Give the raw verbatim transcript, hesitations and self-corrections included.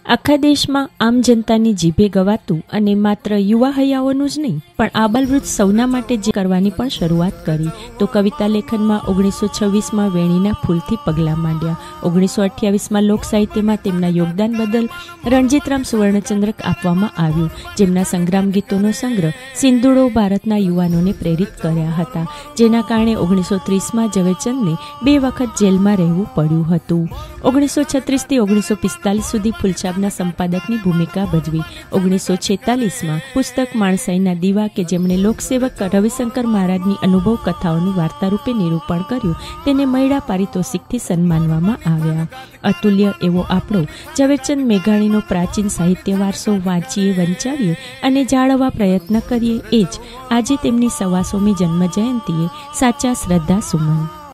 આખા દેશમાં આમ જનતાની જીભે ગવાતું અને માત્ર યુવા હૈયાઓનું જ નહીં પણ આબાલવૃદ્ધ સૌના માટે જે કરવાની પણ શરૂઆત કરી તો કવિતા લેખનમાં ઓગણીસો છવ્વીસમાં વેણીના ફૂલથી પગલાં માંડ્યા. ઓગણીસો અઠ્યાવીસમાં લોક સાહિત્યમાં તેમના યોગદાન બદલ રણજીતરામ સુવર્ણચંદ્રક આપવામાં આવ્યું, જેમના સંગ્રામ ગીતોનો સંગ્રહ સિંધુડો ભારતના યુવાનોને પ્રેરિત કર્યા હતા, જેના કારણે ઓગણીસો ત્રીસમાં ઝવેરચંદને બે વખત જેલમાં રહેવું પડ્યું હતું. ઓગણીસો છત્રીસથી ઓગણીસો પિસ્તાલીસ સુધી ફૂલછાપના સંપાદકની ભૂમિકા ભજવી. ઓગણીસો છેતાલીસમાં પુસ્તક માણસાઈના દીવા કે જેમણે લોકસેવક રવિશંકર મહારાજની અનુભવ કથાઓનું વાર્તા રૂપે નિરૂપણ કર્યું, તેને મૈડા પારિતોષિકથી સન્માનવામાં આવ્યા. અતુલ્ય એવો આપણો ઝવેરચંદ મેઘાણીનો પ્રાચીન સાહિત્ય વારસો વાંચીએ, વંચાવીએ અને જાળવવા પ્રયત્ન કરીએ, એ જ આજે તેમની સવાસોમી જન્મ જયંતિએ સાચા શ્રદ્ધા સુમન.